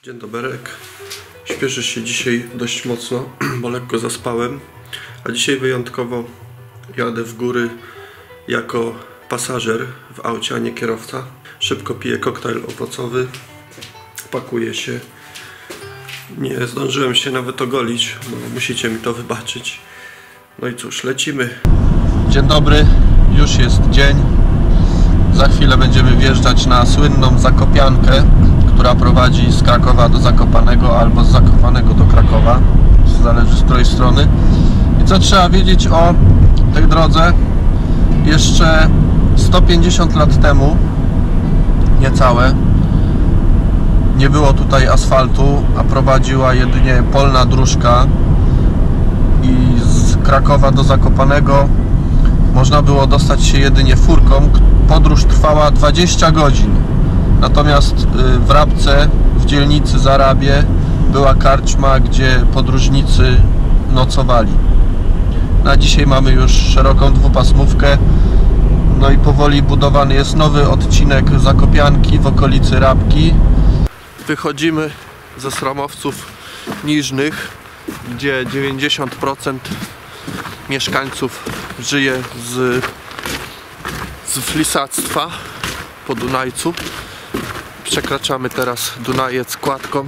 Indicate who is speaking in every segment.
Speaker 1: Dzień dobry. Śpieszę się dzisiaj dość mocno, bo lekko zaspałem, a dzisiaj wyjątkowo jadę w góry jako pasażer w aucie, a nie kierowca. Szybko piję koktajl owocowy, pakuję się. Nie zdążyłem się nawet ogolić, bo musicie mi to wybaczyć. No i cóż, lecimy. Dzień dobry, już jest dzień. Za chwilę będziemy wjeżdżać na słynną Zakopiankę, która prowadzi z Krakowa do Zakopanego albo z Zakopanego do Krakowa, zależy z której strony. I co trzeba wiedzieć o tej drodze? Jeszcze 150 lat temu, niecałe, nie było tutaj asfaltu, a prowadziła jedynie polna dróżka i z Krakowa do Zakopanego można było dostać się jedynie furką. Podróż trwała 20 godzin. Natomiast w Rabce, w dzielnicy Zarabie, była karczma, gdzie podróżnicy nocowali. Na dzisiaj mamy już szeroką dwupasmówkę. No i powoli budowany jest nowy odcinek Zakopianki w okolicy Rabki. Wychodzimy ze Sramowców Niżnych, gdzie 90% mieszkańców żyje z flisactwa po Dunajcu. Przekraczamy teraz Dunajec kładką.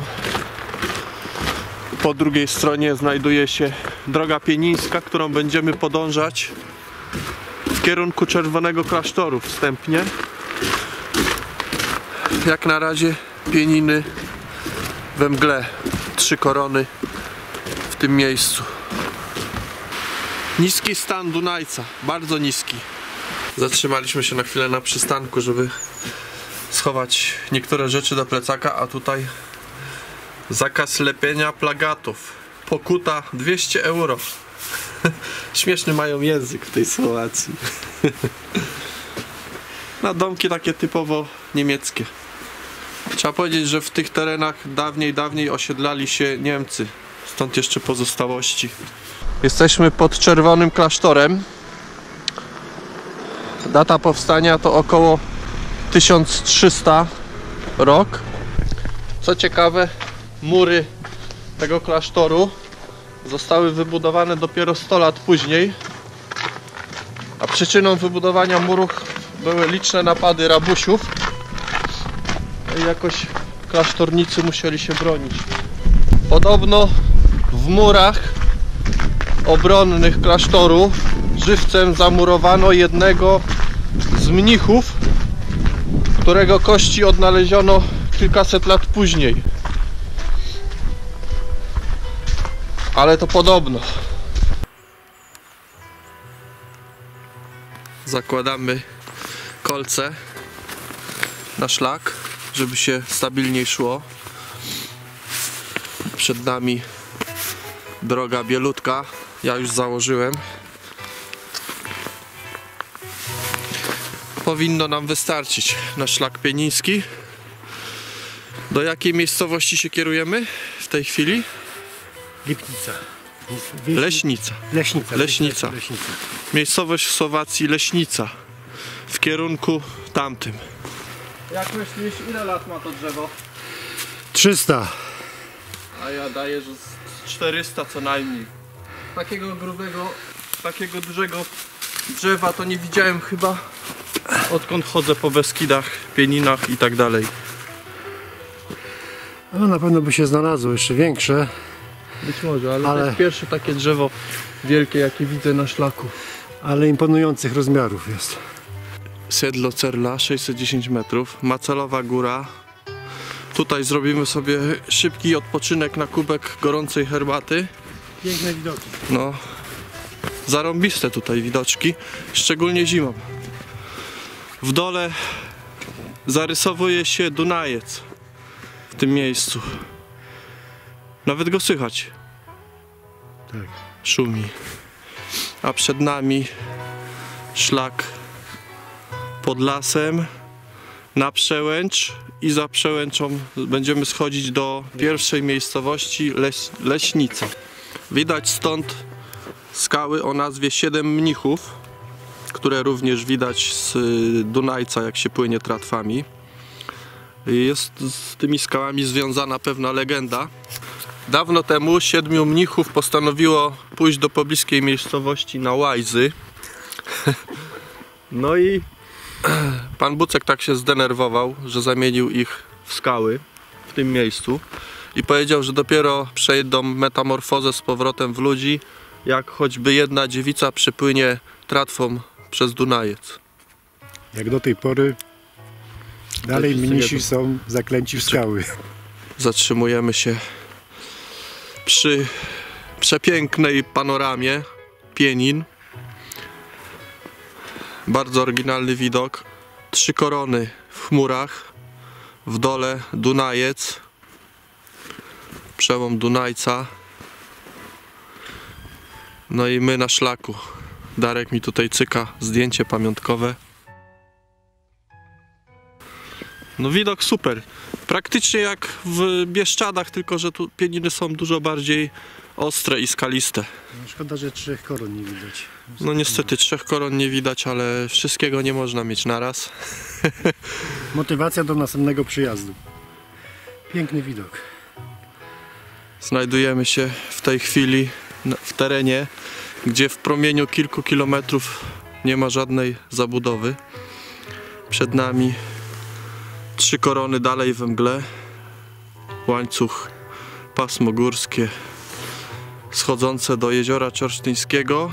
Speaker 1: Po drugiej stronie znajduje się droga pienińska, którą będziemy podążać w kierunku Czerwonego Klasztoru wstępnie. Jak na razie Pieniny we mgle, 3 korony w tym miejscu. Niski stan Dunajca, bardzo niski. Zatrzymaliśmy się na chwilę na przystanku, żeby schować niektóre rzeczy do plecaka, a tutaj zakaz lepienia plagatów. Pokuta 200 euro. Śmieszny mają język w tej Słowacji. Na domki takie typowo niemieckie. Trzeba powiedzieć, że w tych terenach dawniej osiedlali się Niemcy. Stąd jeszcze pozostałości. Jesteśmy pod Czerwonym Klasztorem. Data powstania to około 1300 rok. Co ciekawe, mury tego klasztoru zostały wybudowane dopiero 100 lat później, a przyczyną wybudowania murów były liczne napady rabusiów i jakoś klasztornicy musieli się bronić. Podobno w murach obronnych klasztoru żywcem zamurowano jednego z mnichów, którego kości odnaleziono kilkaset lat później. Ale to podobno. Zakładamy kolce na szlak, żeby się stabilniej szło. Przed nami droga bielutka. Ja już założyłem. Powinno nam wystarczyć na szlak pieniński. Do jakiej miejscowości się kierujemy w tej chwili?
Speaker 2: Lipnica.
Speaker 1: Leśnica. Leśnica. Miejscowość w Słowacji Leśnica. W kierunku tamtym. Jak myślisz, ile lat ma to drzewo?
Speaker 2: 300.
Speaker 1: A ja daję, że 400 co najmniej. Takiego grubego, takiego dużego drzewa to nie widziałem chyba odkąd chodzę po Beskidach, Pieninach i tak dalej.
Speaker 2: No na pewno by się znalazło jeszcze większe.
Speaker 1: Być może, ale to jest pierwsze takie drzewo wielkie, jakie widzę na szlaku.
Speaker 2: Ale imponujących rozmiarów jest.
Speaker 1: Siedlo Cerla, 610 metrów, Macelowa Góra. Tutaj zrobimy sobie szybki odpoczynek na kubek gorącej herbaty.
Speaker 2: Piękne widoki.
Speaker 1: No, zarąbiste tutaj widoczki, szczególnie zimą. W dole zarysowuje się Dunajec w tym miejscu. Nawet go słychać.
Speaker 2: Tak.
Speaker 1: Szumi. A przed nami szlak pod lasem na Przełęcz i za Przełęczą będziemy schodzić do pierwszej miejscowości Leśnica. Widać stąd skały o nazwie 7 mnichów, które również widać z Dunajca, jak się płynie tratwami. Jest z tymi skałami związana pewna legenda. Dawno temu 7 mnichów postanowiło pójść do pobliskiej miejscowości na łajzy. No i pan Bucek tak się zdenerwował, że zamienił ich w skały w tym miejscu i powiedział, że dopiero przejdą metamorfozę z powrotem w ludzi, jak choćby jedna dziewica przypłynie tratwą przez Dunajec.
Speaker 2: Jak do tej pory dalej mnisi są zaklęci w skały.
Speaker 1: Zatrzymujemy się przy przepięknej panoramie Pienin. Bardzo oryginalny widok. 3 korony w chmurach. W dole Dunajec. Przełom Dunajca. No i my na szlaku. Darek mi tutaj cyka zdjęcie pamiątkowe. No widok super. Praktycznie jak w Bieszczadach, tylko że tu Pieniny są dużo bardziej ostre i skaliste.
Speaker 2: No, szkoda, że 3 koron nie widać.
Speaker 1: No niestety 3 koron nie widać, ale wszystkiego nie można mieć naraz.
Speaker 2: Motywacja do następnego przyjazdu. Piękny widok.
Speaker 1: Znajdujemy się w tej chwili w terenie, gdzie w promieniu kilku kilometrów nie ma żadnej zabudowy. Przed nami 3 korony dalej we mgle. Łańcuch, pasmo górskie schodzące do jeziora Czorsztyńskiego.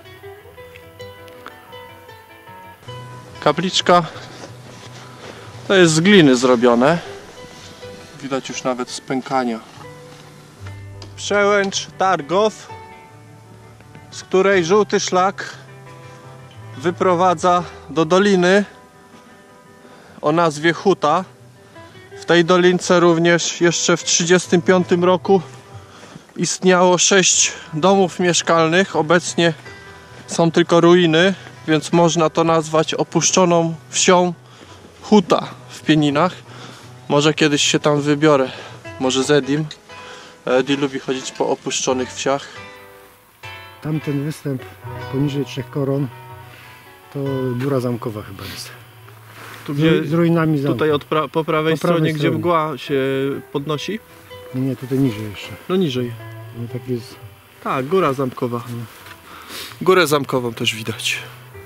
Speaker 1: Kapliczka to jest z gliny zrobione. Widać już nawet spękania. Przełęcz Targow, z której żółty szlak wyprowadza do doliny o nazwie Huta. W tej dolince również jeszcze w 1935 roku istniało 6 domów mieszkalnych. Obecnie są tylko ruiny, więc można to nazwać opuszczoną wsią Huta w Pieninach. Może kiedyś się tam wybiorę, może z Edim. Edi lubi chodzić po opuszczonych wsiach.
Speaker 2: Tamten występ poniżej 3 koron to Góra Zamkowa chyba jest.
Speaker 1: Tu gdzie,
Speaker 2: z ruinami zamku.
Speaker 1: tutaj po prawej stronie, gdzie mgła się podnosi?
Speaker 2: Nie, tutaj niżej jeszcze.
Speaker 1: No niżej.
Speaker 2: No, tak jest.
Speaker 1: Tak, Góra Zamkowa. Górę Zamkową też widać.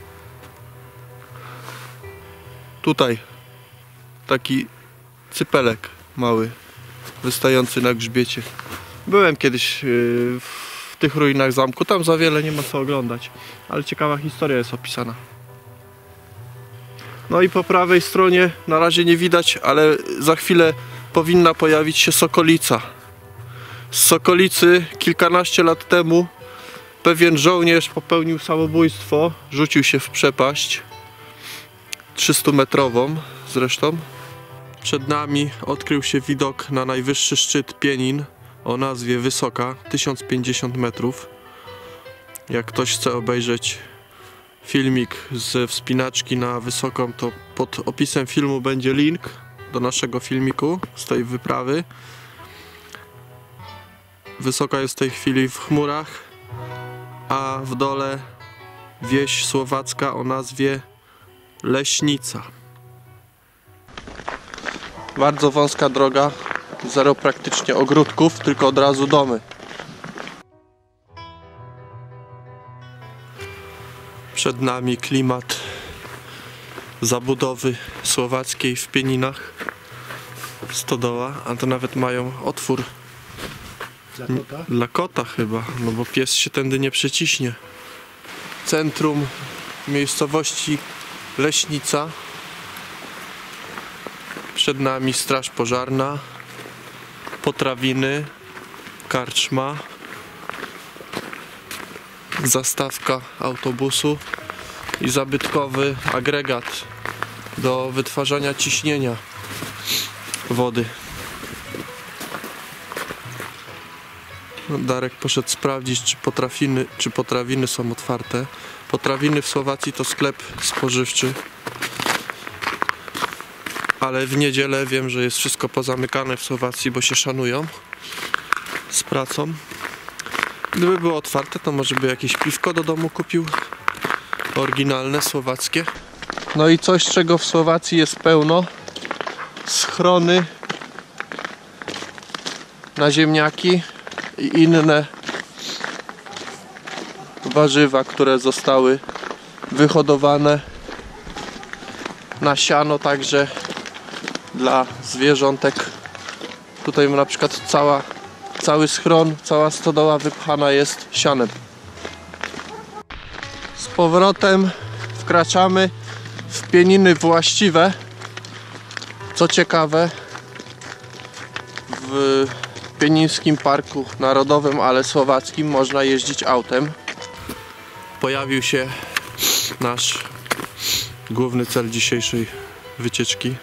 Speaker 1: Tutaj taki cypelek mały, wystający na grzbiecie. Byłem kiedyś w tych ruinach zamku, tam za wiele nie ma co oglądać, ale ciekawa historia jest opisana. No i po prawej stronie na razie nie widać, ale za chwilę powinna pojawić się Sokolica. Z Sokolicy kilkanaście lat temu pewien żołnierz popełnił samobójstwo, rzucił się w przepaść 300-metrową zresztą. Przed nami odkrył się widok na najwyższy szczyt Pienin o nazwie Wysoka, 1050 metrów. Jak ktoś chce obejrzeć filmik ze wspinaczki na Wysoką, to pod opisem filmu będzie link do naszego filmiku z tej wyprawy. Wysoka jest w tej chwili w chmurach, a w dole wieś słowacka o nazwie Leśnica. Bardzo wąska droga, zero praktycznie ogródków, tylko od razu domy. Przed nami klimat zabudowy słowackiej w Pieninach. Stodoła, a to nawet mają otwór dla kota chyba, no bo pies się tędy nie przeciśnie. Centrum miejscowości Leśnica. Przed nami straż pożarna, potrawiny, karczma, zastawka autobusu i zabytkowy agregat do wytwarzania ciśnienia wody. Darek poszedł sprawdzić, czy potrawiny są otwarte. Potrawiny w Słowacji to sklep spożywczy, ale w niedzielę wiem, że jest wszystko pozamykane w Słowacji, bo się szanują z pracą. Gdyby było otwarte, to może by jakieś piwko do domu kupił, oryginalne, słowackie. No i coś, czego w Słowacji jest pełno, schrony na ziemniaki i inne warzywa, które zostały wyhodowane na siano, także dla zwierzątek. Tutaj na przykład cały schron, cała stodoła wypchana jest sianem. Z powrotem wkraczamy w pieniny właściwe. Co ciekawe, w Pienińskim Parku Narodowym, ale słowackim, można jeździć autem. Pojawił się nasz główny cel dzisiejszej wycieczki,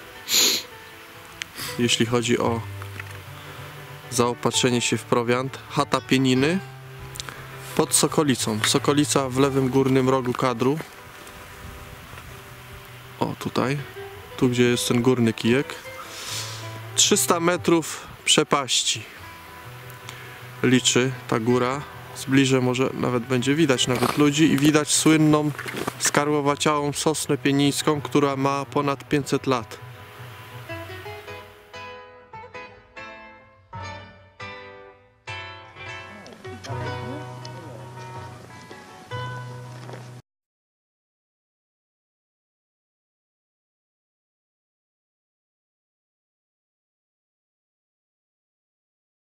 Speaker 1: jeśli chodzi o zaopatrzenie się w prowiant. Chata Pieniny pod Sokolicą. Sokolica w lewym górnym rogu kadru. O, tutaj. Tu, gdzie jest ten górny kijek. 300 metrów przepaści liczy ta góra. Zbliżę, może nawet będzie widać nawet ludzi i widać słynną skarłowaciałą sosnę pienińską, która ma ponad 500 lat.